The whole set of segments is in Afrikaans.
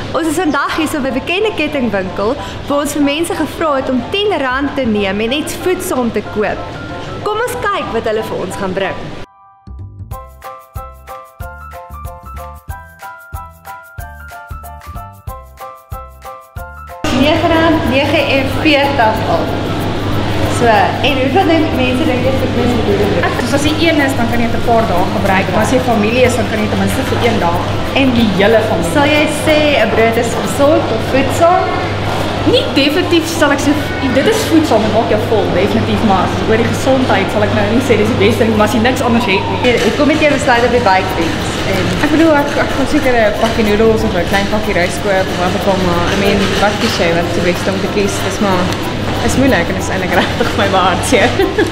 Ons is vandag hier so by 'n bekende kettingwinkel waar ons vir mense gevra het om R10 te neem en iets voedsaam te koop. Kom ons kyk wat hulle vir ons gaan bring. R9,49 al. So, en hoeveel mense dink jy vir mense bedoel? Dus as jy een is, dan kan jy dit 'n paar dae gebruik. Maar as jy familie is, dan kan jy ten minste vir een dag en die hele familie. Sal jy sê 'n brood is gesond of voedsaam? Nie definitief sal ek sê dit is voedsaam, dit maak jou vol, definitief, maar oor die gesondheid sal ek nou nie sê dis die beste ding, maar as jy niks anders het nie. Kom met jy besluit op die bikefees? Ek bedoel ek gaan seker 'n pakkie noedels of 'n klein pakkie rys koop of wat ook al, maar I mean, wat kies jy, wat is die beste om te kies? Dis maar is moeilik en is eintlik regtig my hartseer.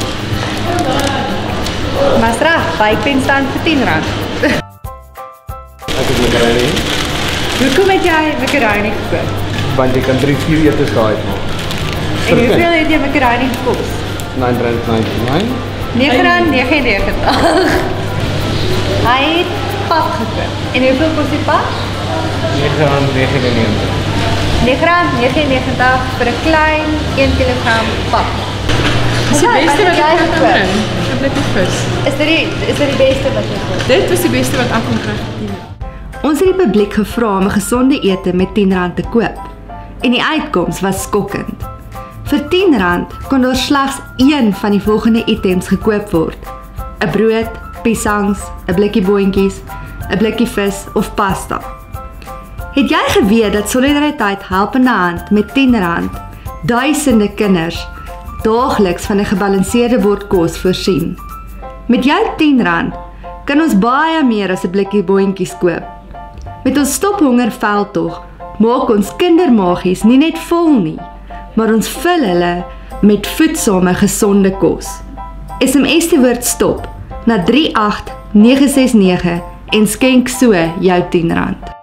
Maar straf, bikepens staan vir R10. Ek het macaroni. Hoekom het jy macaroni gekoop? Want jy kan 3-4 etes daai uitmaak. En hoeveel het jy macaroni gekos? R9,99. R9,99. Hy het pap gekoop. En hoeveel kos die pap? R9,99. R9,99 vir 'n klein 1 kg pap. Dis die beste wat ek kan bring. 'n blikkie vis. Is dit die beste wat jy koop? Dit was die beste wat ek kon kry. Ons het die publiek gevra om 'n gesonde ete met R10 te koop. En die uitkoms was skokkend. Vir R10 kon daar slegs een van die volgende items gekoop word: 'n brood, piesangs, 'n blikkie boontjies, 'n blikkie vis of pasta. Het jy geweet dat Solidariteit Helpende Hand met R10 duisende kinders daagliks van 'n gebalanseerde bord kos voorsien? Met jou R10 kan ons baie meer as 'n blikkie boontjies koop. Met ons Stop Honger veldtog maak ons kindermagies nie net vol nie, maar ons vul hulle met voedsame gesonde kos. SMS die woord stop na 38969 en skenk so jou R10.